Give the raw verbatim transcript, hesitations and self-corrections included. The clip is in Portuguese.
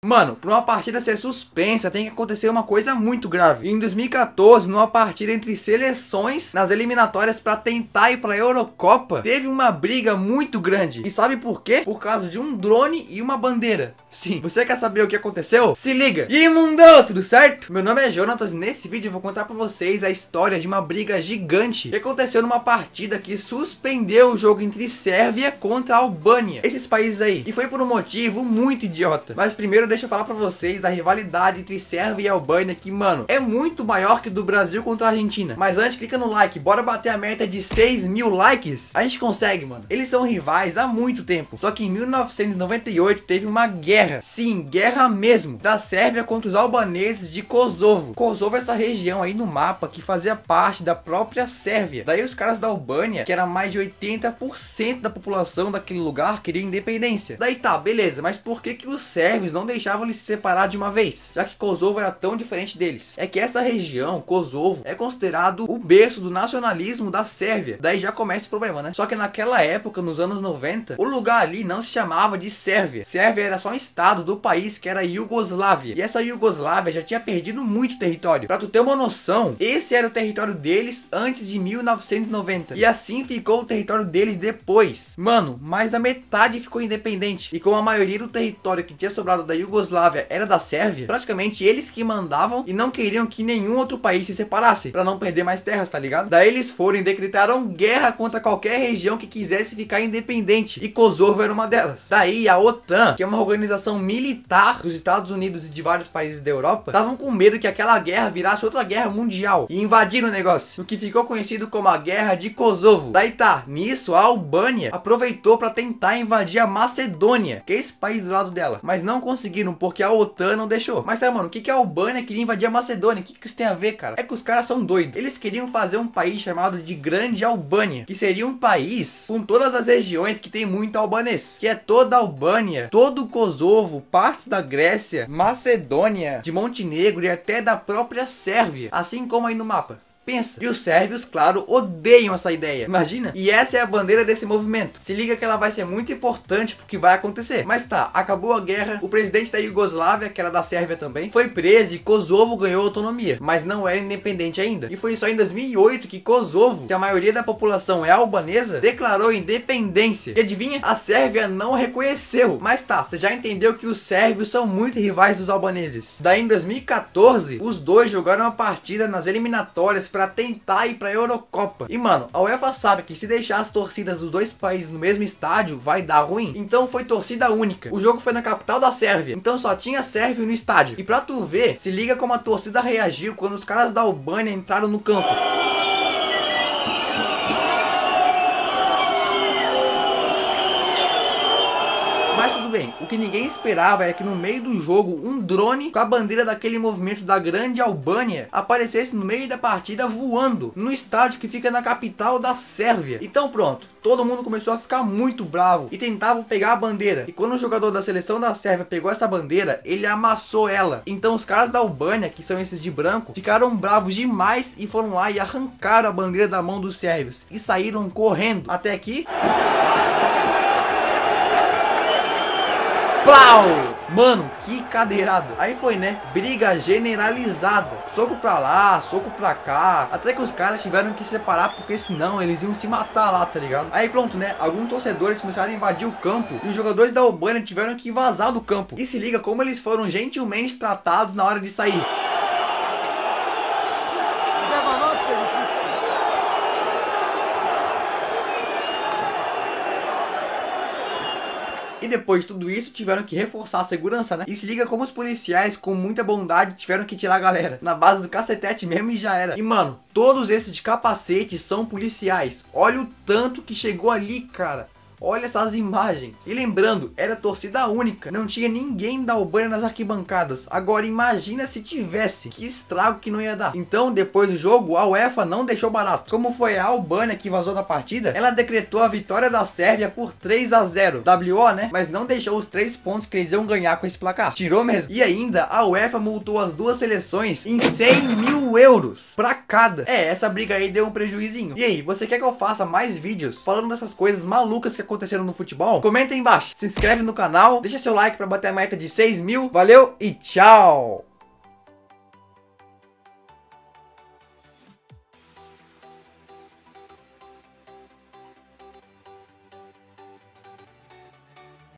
Mano, pra uma partida ser suspensa, tem que acontecer uma coisa muito grave. Em dois mil e quatorze, numa partida entre seleções, nas eliminatórias pra tentar ir pra Eurocopa, teve uma briga muito grande. E sabe por quê? Por causa de um drone e uma bandeira. Sim, você quer saber o que aconteceu? Se liga! E mundou, tudo certo? Meu nome é Jonatas e nesse vídeo eu vou contar pra vocês a história de uma briga gigante que aconteceu numa partida que suspendeu o jogo entre Sérvia contra a Albânia. Esses países aí. E foi por um motivo muito idiota. Mas primeiro deixa eu falar pra vocês da rivalidade entre Sérvia e Albânia, que, mano, é muito maior que do Brasil contra a Argentina. Mas antes, clica no like, bora bater a meta de seis mil likes? A gente consegue, mano. Eles são rivais há muito tempo. Só que em mil novecentos e noventa e oito teve uma guerra, sim, guerra mesmo, da Sérvia contra os albaneses de Kosovo. Kosovo é essa região aí no mapa que fazia parte da própria Sérvia. Daí os caras da Albânia, que era mais de oitenta por cento da população daquele lugar, queriam independência. Daí tá, beleza, mas por que que os sérvios não deixavam eles se separar de uma vez, já que Kosovo era tão diferente deles? É que essa região, Kosovo, é considerado o berço do nacionalismo da Sérvia. Daí já começa o problema, né? Só que naquela época, nos anos noventa, o lugar ali não se chamava de Sérvia. Sérvia era só um estado do país que era a Iugoslávia. E essa Iugoslávia já tinha perdido muito território. Pra tu ter uma noção, esse era o território deles antes de mil novecentos e noventa. E assim ficou o território deles depois. Mano, mais da metade ficou independente. E como a maioria do território que tinha sobrado da Iugoslávia era da Sérvia, praticamente eles que mandavam e não queriam que nenhum outro país se separasse, pra não perder mais terras, tá ligado? Daí eles foram e decretaram guerra contra qualquer região que quisesse ficar independente, e Kosovo era uma delas. Daí a OTAN, que é uma organização militar dos Estados Unidos e de vários países da Europa, estavam com medo que aquela guerra virasse outra guerra mundial e invadiram o negócio, o que ficou conhecido como a Guerra de Kosovo. Daí tá, nisso a Albânia aproveitou pra tentar invadir a Macedônia, que é esse país do lado dela, mas não conseguiram porque a OTAN não deixou. Mas sabe, mano, o que que a Albânia queria invadir a Macedônia? O que que isso tem a ver, cara? É que os caras são doidos. Eles queriam fazer um país chamado de Grande Albânia, que seria um país com todas as regiões que tem muito albanês, que é toda a Albânia, todo o Kosovo, partes da Grécia, Macedônia, de Montenegro e até da própria Sérvia, assim como aí no mapa. Pensa. E os sérvios, claro, odeiam essa ideia. Imagina? E essa é a bandeira desse movimento. Se liga que ela vai ser muito importante porque vai acontecer. Mas tá, acabou a guerra, o presidente da Iugoslávia, que era da Sérvia também, foi preso e Kosovo ganhou autonomia, mas não era independente ainda. E foi só em dois mil e oito que Kosovo, que a maioria da população é albanesa, declarou independência. E adivinha? A Sérvia não reconheceu. Mas tá, você já entendeu que os sérvios são muito rivais dos albaneses. Daí em dois mil e quatorze, os dois jogaram uma partida nas eliminatórias pra tentar ir pra Eurocopa. E mano, a UEFA sabe que se deixar as torcidas dos dois países no mesmo estádio, vai dar ruim. Então foi torcida única. O jogo foi na capital da Sérvia, então só tinha sérvio no estádio. E pra tu ver, se liga como a torcida reagiu quando os caras da Albânia entraram no campo. Mas tudo bem, o que ninguém esperava é que no meio do jogo, um drone com a bandeira daquele movimento da Grande Albânia aparecesse no meio da partida voando no estádio que fica na capital da Sérvia. Então pronto, todo mundo começou a ficar muito bravo e tentava pegar a bandeira. E quando o jogador da seleção da Sérvia pegou essa bandeira, ele amassou ela. Então os caras da Albânia, que são esses de branco, ficaram bravos demais e foram lá e arrancaram a bandeira da mão dos sérvios e saíram correndo. Até aqui... Plau! Mano, que cadeirada. Aí foi, né? Briga generalizada. Soco pra lá, soco pra cá. Até que os caras tiveram que separar, porque senão eles iam se matar lá, tá ligado? Aí pronto, né? Alguns torcedores começaram a invadir o campo e os jogadores da Albânia tiveram que vazar do campo. E se liga como eles foram gentilmente tratados na hora de sair. E depois de tudo isso, tiveram que reforçar a segurança, né? E se liga como os policiais, com muita bondade, tiveram que tirar a galera na base do cacetete mesmo e já era. E mano, todos esses de capacete são policiais. Olha o tanto que chegou ali, cara. Olha essas imagens. E lembrando, era torcida única. Não tinha ninguém da Albânia nas arquibancadas. Agora imagina se tivesse. Que estrago que não ia dar. Então, depois do jogo, a UEFA não deixou barato. Como foi a Albânia que vazou da partida, ela decretou a vitória da Sérvia por três a zero. W O, né? Mas não deixou os três pontos que eles iam ganhar com esse placar. Tirou mesmo. E ainda, a UEFA multou as duas seleções em cem mil euros pra cada. É, essa briga aí deu um prejuízinho. E aí, você quer que eu faça mais vídeos falando dessas coisas malucas que acontecem acontecendo no futebol? Comenta aí embaixo, se inscreve no canal, deixa seu like pra bater a meta de seis mil. Valeu e tchau!